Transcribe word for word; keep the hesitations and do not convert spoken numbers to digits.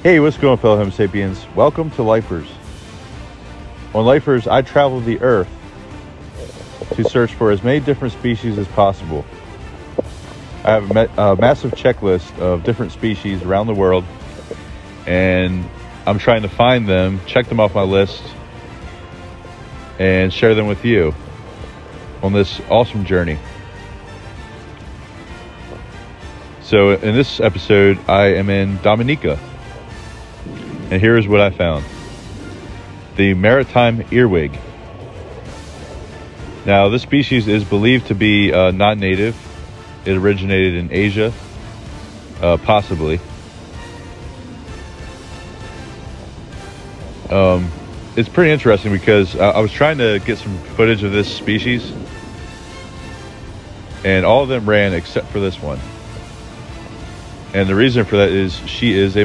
Hey, what's going on, fellow Homo sapiens? Welcome to Lifers. On Lifers, I travel the earth to search for as many different species as possible. I have a, ma- a massive checklist of different species around the world, and I'm trying to find them, check them off my list, and share them with you on this awesome journey. So in this episode, I am in Dominica. And here's what I found. The maritime earwig. Now, this species is believed to be uh, non-native. It originated in Asia, uh, possibly. Um, it's pretty interesting because I, I was trying to get some footage of this species, and all of them ran except for this one. And the reason for that is she is a